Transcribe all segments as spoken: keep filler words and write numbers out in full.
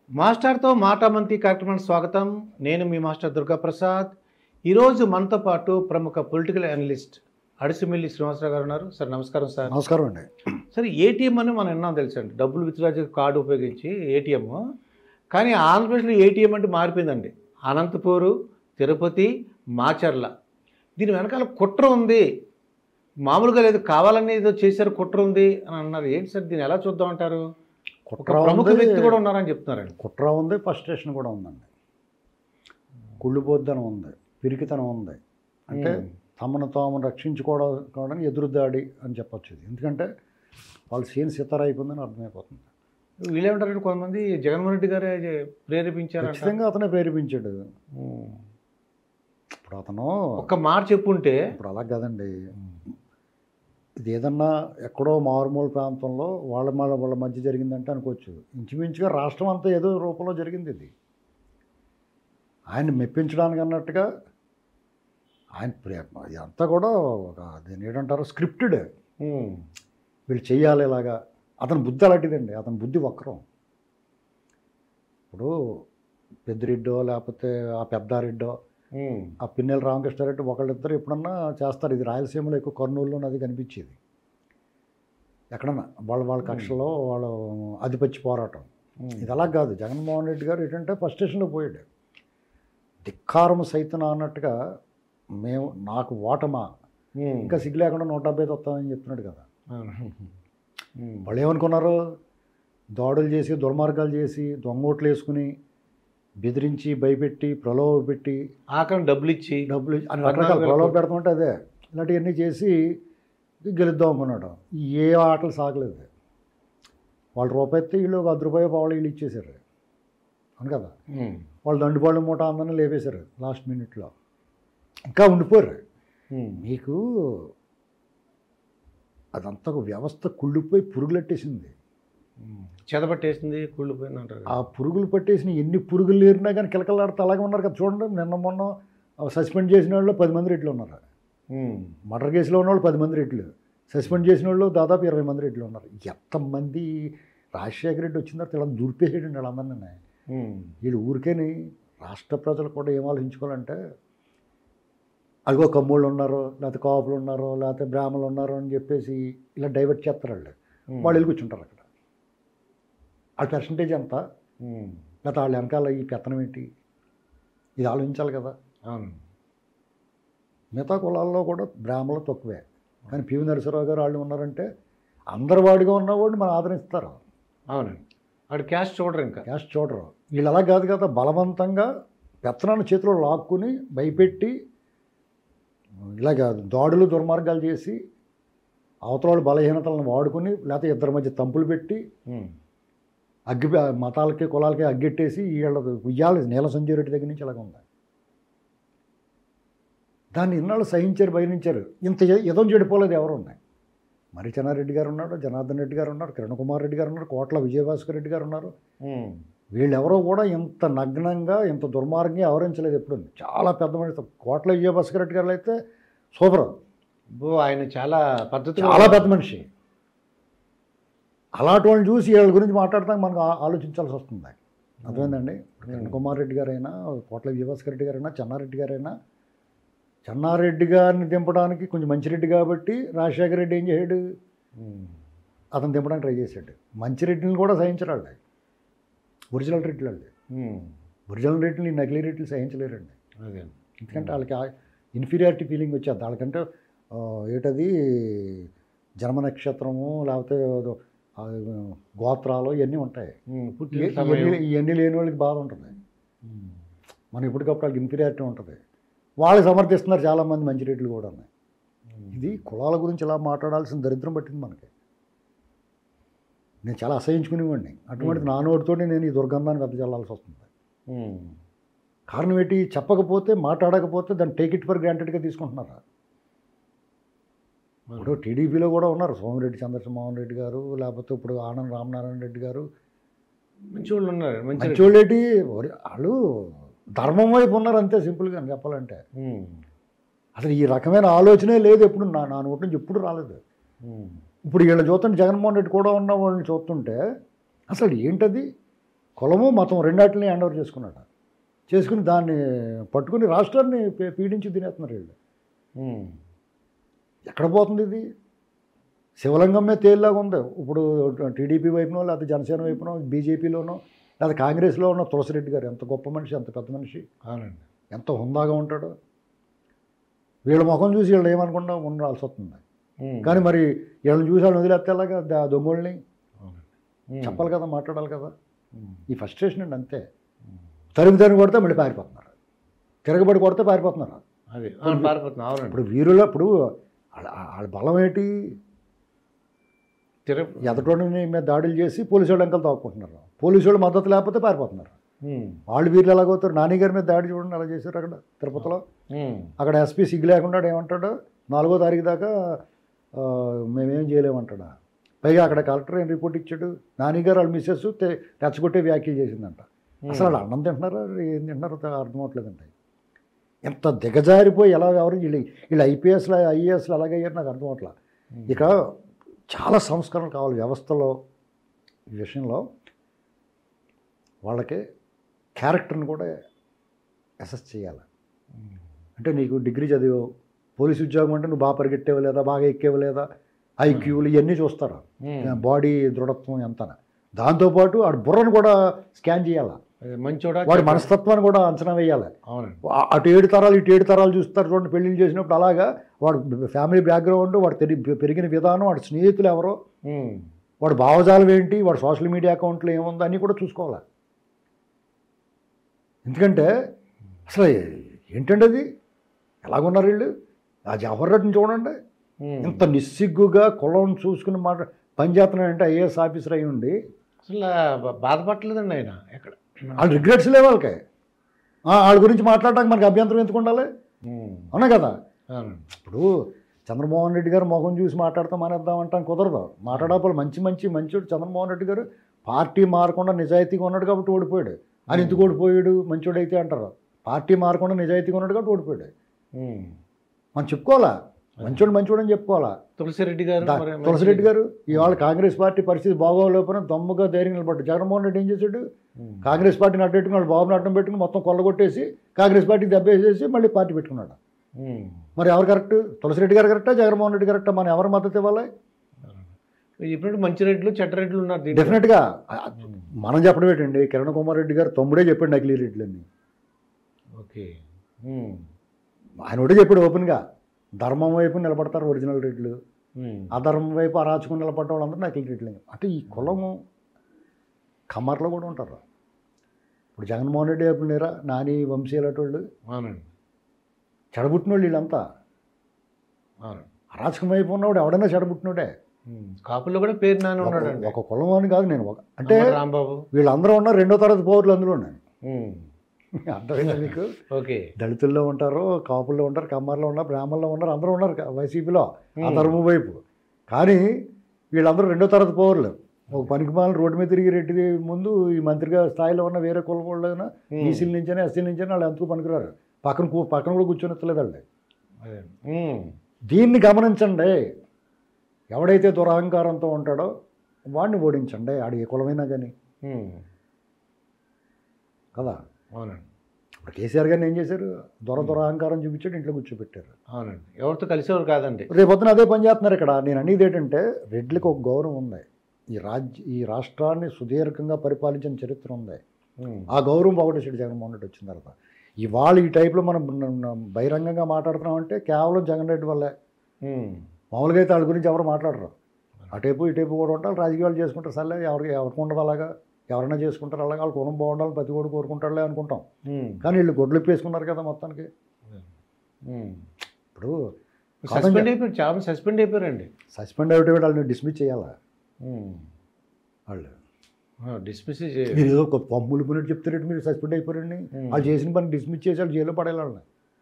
మాస్టర్తో మాటామంతి కార్యక్రమానికి స్వాగతం. నేను మీ మాస్టర్ దుర్గాప్రసాద్. ఈరోజు మనతో పాటు ప్రముఖ పొలిటికల్ అనలిస్ట్ అడిసిమిల్లి శ్రీనివాసరావు గారు ఉన్నారు. సార్ నమస్కారం. సార్ నమస్కారం అండి. సార్ ఏటీఎం అని మనం ఎన్నో తెలుసండి, డబ్బులు విత్డ్రా చేసే కార్డు ఉపయోగించి ఏటీఎం. కానీ ఆంధ్రప్రదేశ్లో ఏటీఎం అంటే మారిపోయిందండి. అనంతపూరు, తిరుపతి, మాచర్ల. దీని వెనకాల కుట్ర ఉంది, మామూలుగా లేదు, కావాలని ఏదో చేశారు, కుట్ర ఉంది అని అన్నారు. ఏంటి సార్, దీన్ని ఎలా చూద్దాం అంటారు? ఒక ప్రముఖ వ్యక్తి కూడా ఉన్నారని చెప్తున్నారండి. కుట్ర ఉంది, ఫ్రస్ట్రేషన్ కూడా ఉందండి, కుళ్ళుబోద్దనం ఉంది, పిరికితనం ఉంది. అంటే తమను తాము రక్షించుకోవడం ఎదురుదాడి అని చెప్పొచ్చు ఇది. ఎందుకంటే వాళ్ళు సీన్ సితార అయిపోయిందని అర్థమైపోతుంది. వీళ్ళేమంటారంటే కొంతమంది జగన్మోహన్ రెడ్డి గారే ప్రేరేపించారు. ఖచ్చితంగా అతనే ప్రేరేపించాడు. ఇప్పుడు అతను ఒక్క మాట చెప్పుంటే ఇప్పుడు అలా కదండి. ఇది ఏదన్నా ఎక్కడో మారుమూల ప్రాంతంలో వాళ్ళ వాళ్ళ వాళ్ళ మధ్య జరిగిందంటే అనుకోవచ్చు. ఇంచుమించుగా రాష్ట్రం అంతా ఏదో రూపంలో జరిగింది ఇది. ఆయన మెప్పించడానికి అన్నట్టుగా ఆయన ప్రేమ ఇదంతా కూడా ఒక దీన్ని ఏంటంటారు, స్క్రిప్టెడ్. వీళ్ళు చెయ్యాలి ఇలాగా. అతని బుద్ధి అలాంటిదండి, అతని బుద్ధి వక్రం. ఇప్పుడు పెద్దిరెడ్డో లేకపోతే ఆ పెద్దారెడ్డో ఆ పిన్నెల రామకృష్ణారెడ్డి ఒకళ్ళిద్దరు ఎప్పుడన్నా చేస్తారు. ఇది రాయలసీమలో ఎక్కువ కర్నూలులో అది కనిపించేది. ఎక్కడన్నా వాళ్ళ వాళ్ళ కక్షలో వాళ్ళ ఆధిపత్య పోరాటం. ఇది అలా కాదు. జగన్మోహన్ రెడ్డి గారు ఏంటంటే ఫస్ట్ స్టేషన్లో పోయాడు. ధిక్కారం సైతం అన్నట్టుగా మేము నాకు ఓటమా ఇంకా సిగ్గు లేకుండా నూట డెబ్బై వస్తామని చెప్తున్నాడు కదా. వాళ్ళు ఏమనుకున్నారు, దాడులు చేసి దుర్మార్గాలు చేసి దొంగోట్లు వేసుకుని బెదిరించి భయపెట్టి ప్రలోభ పెట్టి ఆఖరి డబ్బులు ఇచ్చి డబ్బులు అని రకరకాల ప్రలోభ పెడుతుంటే అదే ఇలాంటివన్నీ చేసి గెలుద్దాం అనుకున్నాడు. ఏ ఆటలు సాగలేదు. వాళ్ళు రూపాయి ఎత్తే వీళ్ళు ఒక పది రూపాయలు పావులు వీళ్ళు ఇచ్చేశారు అవును కదా. వాళ్ళు దండుపాళ్ళు మూట అందరినీ లేపేశారు లాస్ట్ మినిట్లో. ఇంకా ఉండిపోరు. మీకు అదంతా ఒక వ్యవస్థ కుళ్ళిపోయి పురుగులట్టేసింది, చెదపట్టేసింది, కుళ్ళిపోయింది అంటారు. ఆ పురుగులు పట్టేసిన ఎన్ని పురుగులు లేరినా కానీ కిలకలాడితే అలాగే ఉన్నారు కదా. చూడండి, నిన్న మొన్న సస్పెండ్ చేసిన వాళ్ళు పది మంది రెట్లు ఉన్నారు. మర్డర్ కేసులో ఉన్న వాళ్ళు పది మంది రెట్లు, సస్పెండ్ చేసిన వాళ్ళు దాదాపు ఇరవై మంది రెట్లు ఉన్నారు. ఎంతమంది రాజశేఖర రెడ్డి వచ్చిన తర్వాత ఇలా దూరిపేసేయండి వాళ్ళందరినీ. వీళ్ళు ఊరికేని రాష్ట్ర ప్రజలు కూడా ఏం ఆలోచించుకోవాలంటే, అదిగో కమ్మోళ్ళు ఉన్నారు, లేకపోతే కాపులు ఉన్నారు, లేకపోతే బ్రాహ్మణులు ఉన్నారు అని చెప్పేసి ఇలా డైవర్ట్ చేస్తారు. వాళ్ళు వాళ్ళు వెళ్ళి కూర్చుంటారు అక్కడ. వాళ్ళ పర్సంటేజ్ ఎంత, లేకపోతే వాళ్ళ వెనకాల ఈ పెత్తనం ఏంటి, ఇది ఆలోచించాలి కదా. మిగతా కులాల్లో కూడా బ్రాహ్మణులు తక్కువే, కానీ పివి నరసింహరావు గారు వాళ్ళు ఉన్నారంటే అందరు వాడిగా ఉన్నవాడిని మనం ఆదరిస్తారు. అవునండి, వాడు క్యాష్ చూడరు, ఇంకా క్యాష్ చూడరు. వీళ్ళు అలా కాదు కదా, బలవంతంగా పెత్తనాన్ని చేతిలో లాక్కుని భయపెట్టి ఇలాగ దాడులు దుర్మార్గాలు చేసి అవతల బలహీనతలను వాడుకుని లేకపోతే ఇద్దరి మధ్య తంపులు పెట్టి అగ్గి మతాలకి కులాలకి అగ్గెట్టేసి వీళ్ళ ఉయ్యాలి. నీల సంజయ్ రెడ్డి దగ్గర నుంచి ఇలాగ ఉంది. దాన్ని ఇన్నాళ్ళు సహించారు, భయనించారు. ఇంత ఎదో చెడిపోలేదు ఎవరు ఉన్నాయి. మరి చెన్నారెడ్డి గారు ఉన్నారు, జనార్దన్ రెడ్డి గారు ఉన్నారు, కిరణ్ కుమార్ రెడ్డి గారు ఉన్నారు, కోట్ల విజయభాస్కర్ రెడ్డి గారు ఉన్నారు. వీళ్ళెవరో కూడా ఇంత నగ్నంగా ఇంత దుర్మార్గంగా వ్యవహరించలేదు ఎప్పుడు. చాలా పెద్ద మనిషి కోట్ల విజయభాస్కర్ రెడ్డి గారు అయితే సూపర్. ఆయన చాలా పద్ధతి, చాలా పెద్ద మనిషి. అలాంటి వాళ్ళని చూసి వీళ్ళ గురించి మాట్లాడతాం మనకు ఆలోచించాల్సి వస్తుంది. అర్థమైందండి. కిరణ్ కుమార్ రెడ్డి గారైనా, కోట్ల విజయభాస్కర్ రెడ్డి గారైనా, చెన్నారెడ్డి గారైనా, చెన్నారెడ్డి గారిని దింపడానికి కొంచెం మంచిరెడ్డి కాబట్టి రాజశేఖర రెడ్డి ఏం చేయడు, అతను దింపడానికి ట్రై చేశాడు. మంచిరెడ్డిని కూడా సహించరాళ్ళు, ఒరిజినల్ రెడ్లు వాళ్ళు. ఒరిజినల్ రెడ్లు నకిలీ రెడ్లు సహించలేరండి. ఎందుకంటే వాళ్ళకి ఇన్ఫీరియారిటీ ఫీలింగ్ వచ్చేది. వాళ్ళకంటే ఏటది జన్మ నక్షత్రము లేకపోతే గోత్రాలు ఇవన్నీ ఉంటాయి. ఇవన్నీ లేని వాళ్ళకి బాధ ఉంటుంది. మనం ఇప్పటికప్పుడు వాళ్ళకి ఇన్ఫీరియారిటీ ఉంటుంది. వాళ్ళు సమర్థిస్తున్నారు చాలామంది మంచి రేట్లు కూడా ఉన్నాయి. ఇది కులాల గురించి ఇలా మాట్లాడాల్సిన దరిద్రం పట్టింది మనకి. నేను చాలా అసహించుకునేవాడిని. అటువంటిది నా నోటితో నేను ఈ దుర్గంధాన్ని పెద్ద చల్లాల్సి వస్తుంది. కారణం ఏంటి, చెప్పకపోతే మాట్లాడకపోతే దాన్ని టేక్ ఇట్ ఫర్ గ్రాంటెడ్గా తీసుకుంటున్నారా. ఇప్పుడు టీడీపీలో కూడా ఉన్నారు సోమిరెడ్డి చంద్రమోహన్ రెడ్డి గారు, లేకపోతే ఇప్పుడు ఆనంద్ రామనారాయణ రెడ్డి గారు, మంచి వాళ్ళు ఉన్నారు. మంచి వాళ్ళు ఏంటి, వాళ్ళు ధర్మం వైపు ఉన్నారు అంతే, సింపుల్గా చెప్పాలంటే. అసలు ఈ రకమైన ఆలోచనే లేదు ఎప్పుడు నా నా నోటి నుంచి ఎప్పుడు రాలేదు. ఇప్పుడు వీళ్ళని చూస్తుంటే జగన్మోహన్ రెడ్డి కూడా ఉన్న వాళ్ళని చూస్తుంటే అసలు ఏంటది, కులము మతం రెండాటిని హ్యాండ్ ఓవర్ చేసుకున్నాడు. చేసుకుని దాన్ని పట్టుకుని రాష్ట్రాన్ని పీ- పీడించి తినేస్తున్నారు వీళ్ళు. ఎక్కడ పోతుంది ఇది? శివలింగమే తేలిలాగా ఉంది. ఇప్పుడు టీడీపీ వైపునో లేకపోతే జనసేన వైపునో బీజేపీలోనో లేదా కాంగ్రెస్లో ఉన్న తులసిరెడ్డి గారు ఎంత గొప్ప మనిషి, ఎంత పెద్ద మనిషి, అవునండి. ఎంత హుందాగా ఉంటాడో. వీళ్ళ ముఖం చూసి వీళ్ళు ఏమనుకుండా ఉండాల్సి వస్తుంది. కానీ మరి వీళ్ళని చూసి వాళ్ళని వదిలేస్తే ఎలాగా దా- దొంగోళ్ళని చెప్పాలి కదా, మాట్లాడాలి కదా. ఈ ఫ్రస్ట్రేషన్ అండి అంతే. తరిమి తరిమి కొడితే మళ్ళీ పారిపోతున్నారు, తిరగబడి కొడితే పారిపోతున్నారు. అది పారిపోతున్నా. అవునండి. ఇప్పుడు వీరులో ఇప్పుడు వాళ్ళ వాళ్ళ బలం ఏంటి? తిర ఎదటోడిని మీద దాడులు చేసి పోలీసు వాళ్ళు అంకలు తాక్కుంటున్నారు. పోలీసు వాళ్ళు మద్దతు లేకపోతే పారిపోతున్నారు. వాళ్ళు వీళ్ళు ఎలాగవుతారు? నాని గారి మీద దాడి చూడండి అలా చేశారు అక్కడ తిరుపతిలో. అక్కడ ఎస్పీ సిగ్గు లేకుండా ఏమంటాడు, నాలుగో తారీఖు దాకా ఆ, మేమేం చేయలేమంటాడా. పైగా అక్కడ కలెక్టర్ ఏం రిపోర్ట్ ఇచ్చాడు, నాని గారు వాళ్ళ మిస్సెస్ రెచ్చగొట్టే వ్యాఖ్యలు చేసిందంట. అసలు వాళ్ళు అన్నం తింటున్నారా ఏం తింటున్నారో అర్థం అవట్లేదండి. ఎంత దిగజారిపోయి ఎలా ఎవరు వీళ్ళు వీళ్ళు ఐపీఎస్లు ఐఏఎస్లు అలాగయ్యారు నాకు అర్థం అవట్లా. ఇక చాలా సంస్కరణలు కావాలి వ్యవస్థలో. ఈ విషయంలో వాళ్ళకి క్యారెక్టర్ని కూడా అసెస్ చేయాలి. అంటే నీకు డిగ్రీ చదివావు, పోలీసు ఉద్యోగం అంటే నువ్వు బాగా పరిగెట్టేవా లేదా, బాగా ఎక్కేవా లేదా, ఐక్యూలు ఇవన్నీ చూస్తారు, బాడీ దృఢత్వం ఎంత. దాంతోపాటు వాడి బుర్రను కూడా స్కాన్ చేయాలి, మంచోడా వాడి మనస్తత్వాన్ని కూడా అంచనా వేయాలి. అవునండి. అటు ఏడు తరాలు ఇటు ఏడు తరాలు చూస్తారు చూడండి పెళ్ళిళ్ళు చేసినప్పుడు. అలాగా వాడు ఫ్యామిలీ బ్యాక్గ్రౌండ్, వాడు తెరి పెరిగిన విధానం, వాడి స్నేహితులు ఎవరో, వాడు భావజాలం ఏంటి, వాడు సోషల్ మీడియా అకౌంట్లో ఏముందో అన్నీ కూడా చూసుకోవాలి. ఎందుకంటే అసలు ఏంటండి అది, ఎలాగున్నారు వీళ్ళు? ఆ జవహర్ రెడ్డిని చూడండి, ఇంత నిస్సిగ్గుగా కులం చూసుకుని మాట పనిచేస్తున్నాడంటే ఐఏఎస్ ఆఫీసర్ అయి ఉండి అసలు బాధపడలేదండి ఆయన ఎక్కడ. వాళ్ళు రిగ్రెట్స్ లేవు వాళ్ళకి. వాళ్ళ గురించి మాట్లాడడానికి మనకి అభ్యంతరం ఎందుకు ఉండాలి? అవునా కదా. ఇప్పుడు చంద్రమోహన్ రెడ్డి గారు మొహం చూసి మాట్లాడతాం మానేద్దాం అంటాం కుదరదు. మాట్లాడకపోతే మంచి మంచి మంచోడు చంద్రమోహన్ రెడ్డి గారు పార్టీ మారకుండా నిజాయితీగా ఉన్నాడు కాబట్టి ఓడిపోయాడు. ఆయన ఎందుకు ఓడిపోయాడు? మంచోడు అయితే అంటారు. పార్టీ మారకుండా నిజాయితీగా ఉన్నాడు కాబట్టి ఓడిపోయాడు. మనం చెప్పుకోవాలా, మంచోడు మంచోడు అని చెప్పుకోవాలా. తులసిరెడ్డి గారు తులసిరెడ్డి గారు ఇవాళ కాంగ్రెస్ పార్టీ పరిస్థితి బాగోలేకపోయినా దమ్ముగా ధైర్యం నిలబడ్డాడు. జగన్మోహన్ రెడ్డి ఏం చేశాడు? కాంగ్రెస్ పార్టీని అడ్డెట్టుకుని వాళ్ళు బాబుని అడ్డం పెట్టుకుని మొత్తం కొల్లగొట్టేసి కాంగ్రెస్ పార్టీకి దెబ్బేసేసి మళ్ళీ పార్టీ పెట్టుకున్నాడు. మరి ఎవరు కరెక్ట్? తులసిరెడ్డి గారు కరెక్టా, జగన్మోహన్ రెడ్డి కరెక్టా? మనం ఎవరు మద్దతు ఇవ్వాలి? ఇప్పుడు మంచి రెడ్లు చెడ్డ రెడ్లు ఉన్నారు. డెఫినెట్గా మనం చెప్పడం ఏంటండి, కిరణ్ కుమార్ రెడ్డి గారు తమ్ముడే చెప్పాడు నకిలీ రెడ్లు అని. ఓకే, ఆయన ఒకటే చెప్పాడు ఓపెన్గా, ధర్మం వైపు నిలబడతారు ఒరిజినల్ రెడ్లు, అధర్మం వైపు అరాచకం నిలబడ్డ వాళ్ళందరూ నకిలీ రెడ్లు. అంటే ఈ కులము కమ్మర్లో కూడా ఉంటారు. ఇప్పుడు జగన్మోహన్ రెడ్డి వైపు లేరా నాని వంశీయులటి వాళ్ళు, చెడబుట్టిన వాళ్ళు వీళ్ళంతా. అరాచకం వైపు ఉన్నవాడు ఎవడైనా చెడబుట్టినోడే. కాపుల్లో కూడా పేరు నాని ఉన్నాడు. ఒక కులం అని కాదు, నేను ఒక అంటే రాంబాబు వీళ్ళందరూ ఉన్నారు రెండో తరగతి పౌరులు అందులో ఉన్నాయి. అర్థమైందా మీకు? ఓకే, దళితుల్లో ఉంటారు, కాపుల్లో ఉంటారు, కమ్మర్లో ఉన్నారు, బ్రాహ్మణుల్లో ఉన్నారు, అందరూ ఉన్నారు వైసీపీలో అధర్మం వైపు. కానీ వీళ్ళందరూ రెండో తరగతి పౌరులు. ఒక పనికిమాల రోడ్డు మీద తిరిగి రెడ్డి ముందు ఈ మంత్రిగా స్థాయిలో ఉన్న వేరే కులం వాళ్ళైనా ఈసీల నుంచైనా ఎస్సీల నుంచైనా వాళ్ళు ఎంతకు పనికిరారు. పక్కన పక్కన కూడా కూర్చొని ఎత్తలేదు వాళ్ళు. దీన్ని గమనించండి. ఎవడైతే దురహంకారంతో ఉంటాడో వాడిని ఓడించండి, ఆడు ఏ కులమైనా కానీ కదా. అవునండి. ఇప్పుడు కేసీఆర్ గారిని ఏం చేశారు? దొర దురహంకారం చూపించాడు, ఇంట్లో కూర్చోబెట్టారు. అవునండి, ఎవరితో కలిసేవారు కాదండి. రేపొద్దున అదే పని చేస్తున్నారు ఇక్కడ. నేను అనేది ఏంటంటే రెడ్లకి ఒక గౌరవం ఉంది. ఈ రాజ్య ఈ రాష్ట్రాన్ని సుదీర్ఘంగా పరిపాలించిన చరిత్ర ఉంది. ఆ గౌరవం పోగొట్టేసాడు జగన్మోహన్ రెడ్డి వచ్చిన తర్వాత. ఇవాళ ఈ టైప్లో మనం బహిరంగంగా మాట్లాడుతున్నామంటే కేవలం జగన్ రెడ్డి వల్లే. మామూలుగా అయితే వాళ్ళ గురించి ఎవరు మాట్లాడరు. అటైపు ఇటైపు కూడా ఉంటారు, రాజకీయాలు చేసుకుంటారు. సర్లే ఎవరికి ఎవరికి ఉండదు అలాగా, ఎవరైనా చేసుకుంటారు అలాగా, వాళ్ళ కులం బాగుండాలని ప్రతి కూడా కోరుకుంటారులే అనుకుంటాం. కానీ వీళ్ళు గొడ్లు ఇప్పేసుకున్నారు కదా మొత్తానికి. ఇప్పుడు సస్పెండ్ అయిపోయారు, చాలా సస్పెండ్ అయిపోయారండి. సస్పెండ్ అయితే వాళ్ళని డిస్మిస్ చేయాలా? వాళ్ళు డిస్మిస్ మీరు ఏదో ఒక పంపులు పోయినట్టు చెప్తారంటే మీరు సస్పెండ్ అయిపోయారండి. వాళ్ళు చేసిన పని డిస్మిస్ చేసి వాళ్ళు జైల్లో పడేయాలని.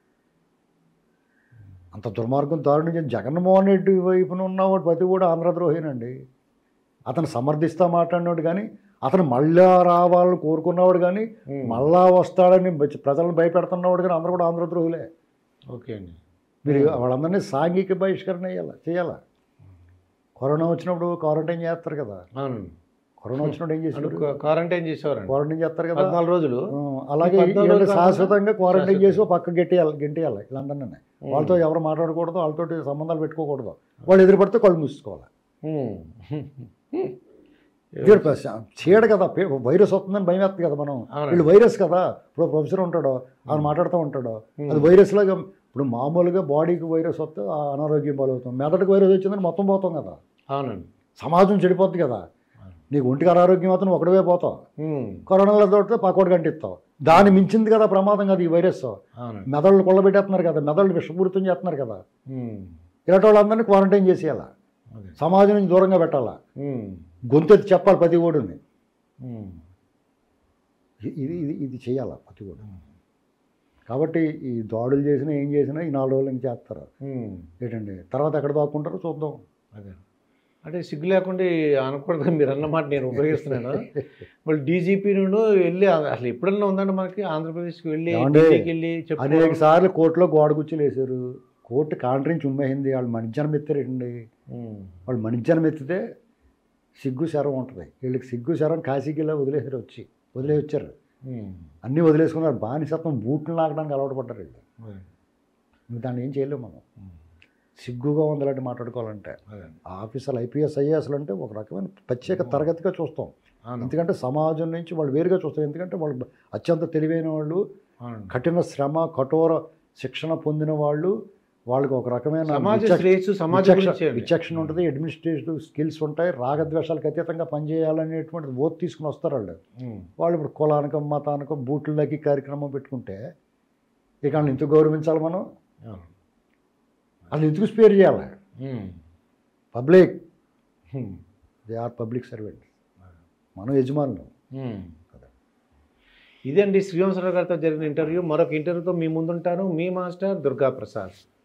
అంత దుర్మార్గం దారుణం. జగన్మోహన్ రెడ్డి వైపున ఉన్నవాడు ప్రతి కూడా ఆంధ్రద్రోహేనండి. అతను సమర్థిస్తా మాట్లాడినాడు కానీ, అతను మళ్ళా రావాలని కోరుకున్నవాడు కానీ, మళ్ళా వస్తాడని ప్రజలను భయపెడుతున్నవాడు కానీ అందరూ కూడా ఆంధ్రద్రోహులే. ఓకే అండి. మీరు వాళ్ళందరినీ సాంఘిక బహిష్కరణ చేయాలి చేయాలా. కరోనా వచ్చినప్పుడు క్వారంటైన్ చేస్తారు కదా. అవును, కరోనా వచ్చినప్పుడు ఏం చేశారు? క్వారంటైన్ చేసేవారండి క్వారంటైన్ చేస్తారు కదా, పద్నాలుగు రోజులు. ఆ, అలాగే పద్నాలుగు వీళ్ళని రోజులు శాశ్వతంగా క్వారంటైన్ శాశ్వతం. చేసి ఓ పక్క గెట్టేయాలి గెంటేయాలి లండన్. వాళ్ళతో ఎవరు మాట్లాడకూడదు, వాళ్ళతో సంబంధాలు పెట్టుకోకూడదు, వాళ్ళు ఎదురు పడితే కళ్ళు మూసుకోవాలి. చీడ కదా, పే- వైరస్ వస్తుందని భయం వేస్తుంది కదా మనం. అవునండి. వీళ్ళు వైరస్ కదా, ఇప్పుడు ప్రొఫెసర్ ఉంటాడో ఆయన మాట్లాడుతూ ఉంటాడో అది వైరస్ లాగా. ఇప్పుడు మామూలుగా బాడీకి వైరస్ వస్తే ఆ అనారోగ్యం పాలవుతాం, మెదడుకి వైరస్ వచ్చిందని మొత్తం పోతాం కదా, అవునండి. సమాజం చెడిపోద్ది కదా. నీకు ఒంటికి అనారోగ్యం అవుతుంది ఒకటివే పోతావు, కరోనాలో తోటితే పక్కోటి కంటిస్తావు. దాన్ని మించింది కదా ప్రమాదం కదా ఈ వైరస్. అవునండి. మెదళ్ళు కొల్లబెట్టేస్తున్నారు కదా, మెదళ్ళు విషపూరితం చేస్తున్నారు కదా. ఇలాంటి వాళ్ళందరినీ క్వారంటైన్ చేసేయాలా, అదే. సమాజం నుంచి దూరంగా పెట్టాలా, గొంతెత్తి చెప్పాలి ప్రతి ఓడుని. ఇది ఇది ఇది చేయాలా ప్రతి ఓడు. కాబట్టి ఈ దాడులు చేసినా ఏం చేసినా ఈ నాలుగు రోజులు ఇంకా చేస్తారు ఏంటండి, తర్వాత ఎక్కడ దాక్కుంటారో చూద్దాం. అదే అంటే సిగ్గు లేకుండా అనకూడదు మీరు అన్నమాట నేను ఉపయోగిస్తున్నాను. వాళ్ళు డీజీపీ నుండి వెళ్ళి అసలు ఎప్పుడన్నా ఉందండి మనకి ఆంధ్రప్రదేశ్కి వెళ్ళి ఏమండి? ఢిల్లీకి వెళ్ళి చెప్పు అనేక సార్లు కోర్టులో గోడ కుర్చీలు వేశారు, కోర్టు కాంట్రించి ఉమ్మేసింది. వాళ్ళు మణిజ్జనం ఎత్తారండి. వాళ్ళు మణిజ్జనం ఎత్తితే సిగ్గు శరం ఉంటుంది, వీళ్ళకి సిగ్గు శరం కాశీకిలా వదిలేసారు, వచ్చి వదిలేసి వచ్చారు, అన్నీ వదిలేసుకున్నారు. బానిసత్వం బూట్లు నాకడానికి అలవాటు పడ్డారు వీళ్ళు. ఇంక దాన్ని ఏం చేయలేము మనం. సిగ్గుగా ఉంది అలాంటి మాట్లాడుకోవాలంటే. ఆఫీసర్లు ఐపీఎస్ ఐఏఎస్లు అంటే ఒక రకమైన ప్రత్యేక తరగతిగా చూస్తాం, ఎందుకంటే సమాజం నుంచి వాళ్ళు వేరుగా చూస్తారు. ఎందుకంటే వాళ్ళు అత్యంత తెలివైన వాళ్ళు, కఠిన శ్రమ కఠోర శిక్షణ పొందిన వాళ్ళు, వాళ్ళకి ఒక రకమైన సమాజ విచక్ష- శ్రేయస్సు, సమాజ విచక్ష- గురించి అండి. విచక్షణ ఉంటుంది, అడ్మినిస్ట్రేటివ్ స్కిల్స్ ఉంటాయి, రాగద్వేషాలకు అతీతంగా పనిచేయాలనేటువంటిది ఓత్ తీసుకుని వస్తారు వాళ్ళు. వాళ్ళు ఇప్పుడు కులానికో మతానికో బూట్లకి కార్యక్రమం పెట్టుకుంటే ఇక వాళ్ళని ఎందుకు గౌరవించాలి మనం? వాళ్ళని ఎందుకు స్పేర్ చేయాలి? Public, they are public servants, మనం యజమానులు. ఇదండి శ్రీవంశరావు గారితో జరిగిన ఇంటర్వ్యూ. మరొక ఇంటర్వ్యూతో మీ ముందుంటాను. మీ మాస్టర్ దుర్గా ప్రసాద్.